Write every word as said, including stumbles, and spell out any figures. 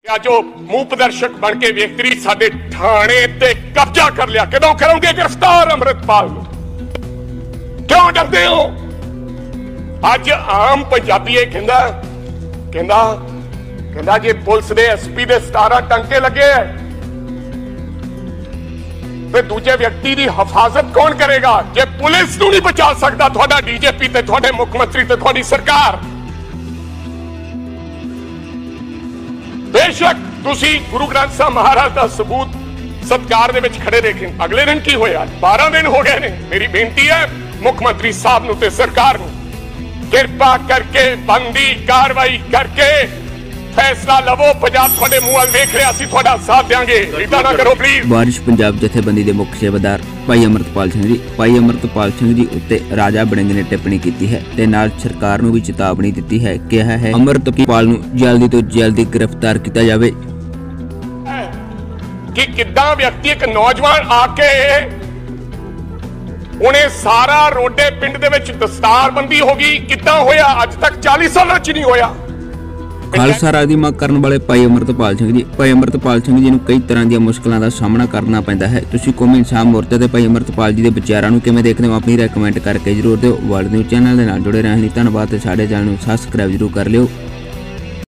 क्या जो मूक प्रदर्शक बन के व्यक्ति साडे थाने ते कब्जा कर लिया, कदों करोगे गिरफ्तार अमृतपाल नूं? क्यों डरदे हो? अज आम पंजाबी ये कहंदा कहंदा कहंदा जे पुलिस दे एसपी दे सतारा टंके लगे है ते दूजे व्यक्ति की हिफाजत कौन करेगा? जे पुलिस नूं नहीं बचा सकता तुहाडा डीजीपी ते तुहाडे मुख मंत्री ते तुहाडी सरकार। बेशक तुसी गुरु ग्रंथ साहब महाराज का सबूत सत्कार दे विच खड़े रखे, अगले दिन की होया? बारह दिन हो गए ने। मेरी बेनती है मुख मंत्री साहब नूं ते सरकार नूं, कृपा करके बनदी कार्रवाई करके फैसला लवो। पंजाब तुहाडे मूंह वल वेख रिहा सी, तुहाडा साथ देंगे, इदां ना करो प्लीज। वारिश पंजाब जथेबंदी के मुख्य सेवादार भाई अमृतपाल सिंह जी भाई अमृतपाल सिंह जी उत्ते राजा बड़िंग ने टिप्पणी की है ते नाल सरकार नूं भी चेतावनी दी है। कहा है अमृतपाल नूं जल्दी तो जल्दी गिरफ्तार किया जाए। कि किद्दां व्यक्ति एक नौजवान आके उन्हें सारा रोडे पिंड दे विच दस्तारबंदी हो गई, किद्दां होया? अज तक चालीस साल च नहीं होया। खालसा राज की मांग करने वाले भाई अमृतपाल सिंह जी भाई अमृतपाल सिंह जी नूं कई तरह दी मुश्किलों का सामना करना पैंदा है। तुसीं कौमी इंसाफ मोर्चा ते भाई अमृतपाल जी के विचारों नूं किवें देखदे हो? अपनी राय कमेंट करके जरूर दिओ। वर्ल्ड न्यूज़ चैनल दे नाल जुड़े रहण लई धन्नवाद ते साडे चैनल नूं सबसक्राइब जरूर कर लिओ।